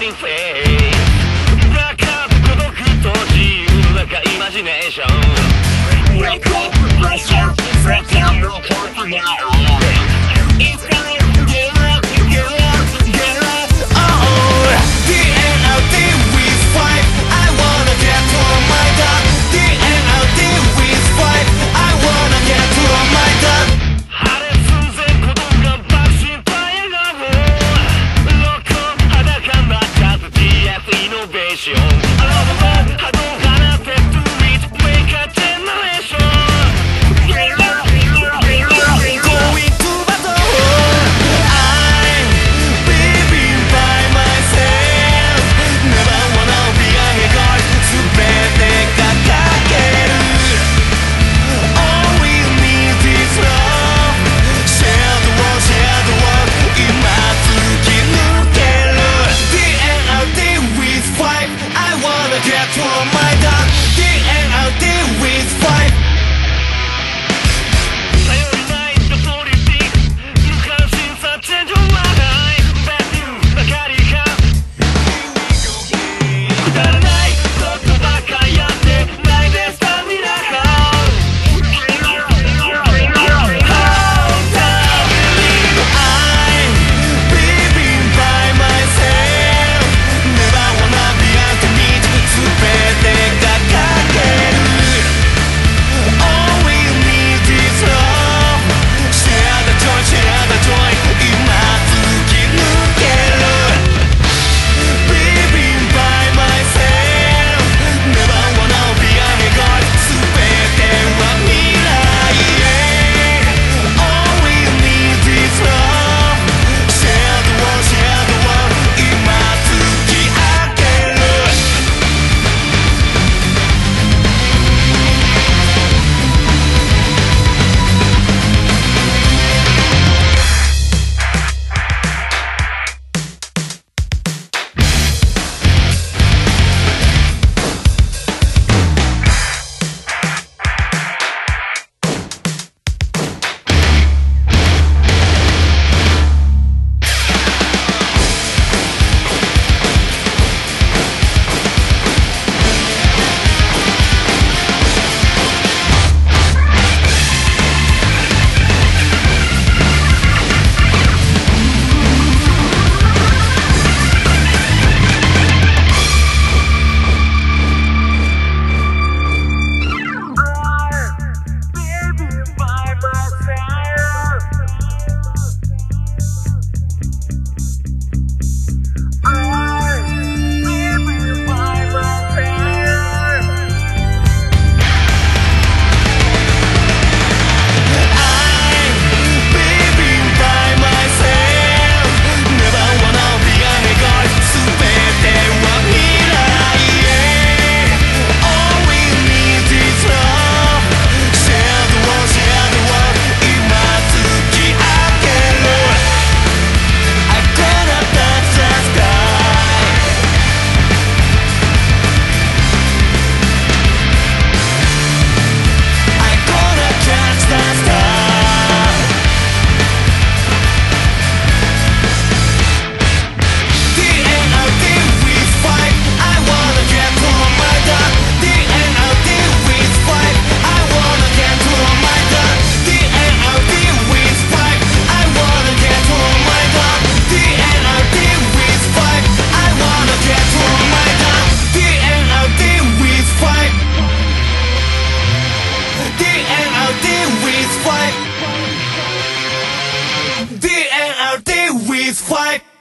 ンフェイスだから孤独と自由の中イマジネーション Wake up, wake up, wake up, no hope now It's gonna get up, get up, get up Oh, DNLD with five I wanna get to my dog DNLD with five I wanna get to my dog 破裂寸前鼓動が爆心パイがもうロック裸になっちゃった TF イノベーションあらも波動放って Do it, make a generation Going to battle I'm living by myself Never wanna be a god 全てが欠ける All we need is love Share the world, share the world 今突き抜ける DNLD with five I wanna get to my dog DNLD with five 頼りないとポリティック無関心さチェンジオンマイバッニューばかりかくだらないことばかやってないでスタミナが How down I'm living by myself Never wanna be ultimate 全てが欠ける All we need is love Share the joy, share the joy 今突き抜ける Living by myself Never wanna be a god 全ては未来へ All we need is love Share the world, share the world 今突き上げるDNLD with fight